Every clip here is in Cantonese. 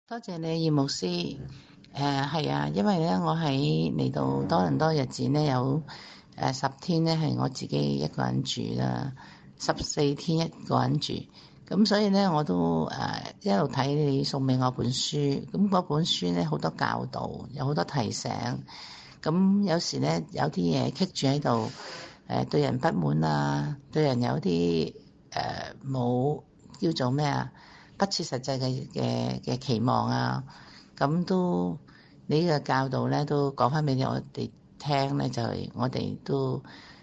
多謝你，葉牧師。係啊，因為咧，我喺嚟到多倫多日子咧，有10天咧係我自己一個人住啦，14天一個人住。咁所以咧，我都一路睇你送俾我本書，咁嗰本書咧好多教導，有好多提醒。咁有時咧有啲嘢棘住喺度，對人不滿啊，對人有啲冇叫做咩啊，不切實際嘅期望啊，咁都你呢個教導咧都講翻俾我哋聽咧，就係我哋都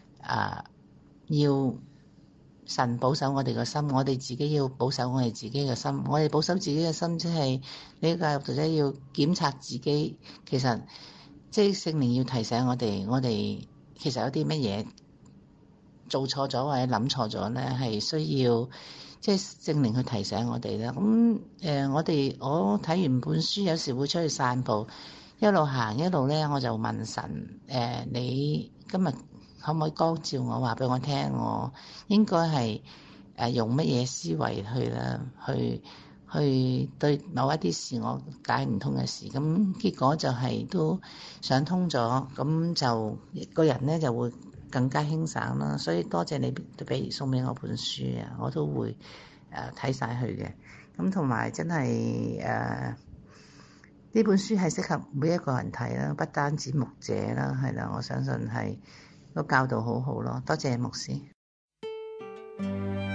要神保守我哋個心，我哋自己要保守我哋自己嘅心，我哋保守自己嘅心，即係呢個教導者要檢查自己，其實即係聖靈要提醒我哋，我哋其實有啲乜嘢做錯咗或者諗錯咗咧，係需要即係聖靈去提醒我哋啦。咁我睇完本書，有時會出去散步，一路行一路咧，我就問神你今日可唔可以光照我，話俾我聽，我應該係用乜嘢思維去啦，去對某一啲事我解唔通嘅事，咁結果就係都想通咗，咁就個人咧就會更加輕省啦。所以多謝你俾送俾我本書啊，我都會睇晒佢嘅。咁同埋真係呢本書係適合每一個人睇啦，不單止牧者啦，係啦，我相信係個教導好好咯。多謝牧師。